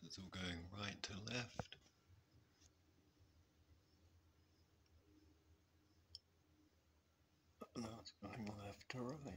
So it's all going right to left. Now it's going left to right.